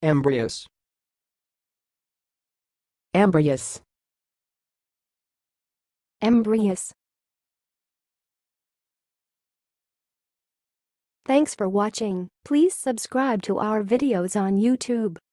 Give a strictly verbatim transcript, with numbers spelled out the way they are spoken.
Embryos. Embryos. Embryos. Thanks for watching. Please subscribe to our videos on YouTube.